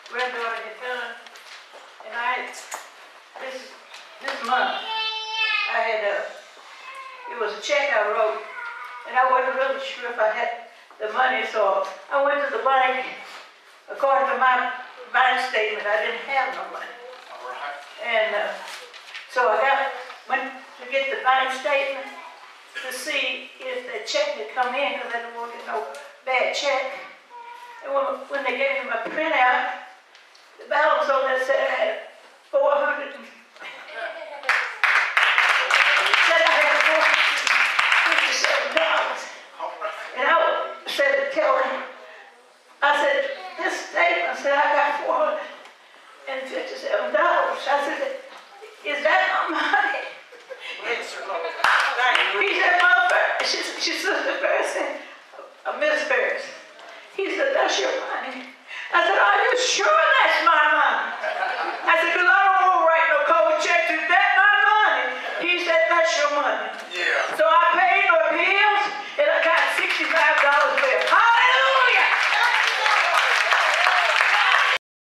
granddaughter had done. And I had, this month, I had it was a check I wrote, and I wasn't really sure if I had the money, so I went to the bank. According to my bank statement, I didn't have no money. All right. And so I went to get the bank statement to see if the check had come in, because I didn't want to get no bad check. And when they gave me my printout, the balance on that said I had 400. Said I had $457. And I said to Kelly, I said, this statement said I got $457. I said, is that my money? He said, Mother, she's Sister Ferris, Miss Ferris. He said, that's your money. I said, are you sure that's my money? I said, because I don't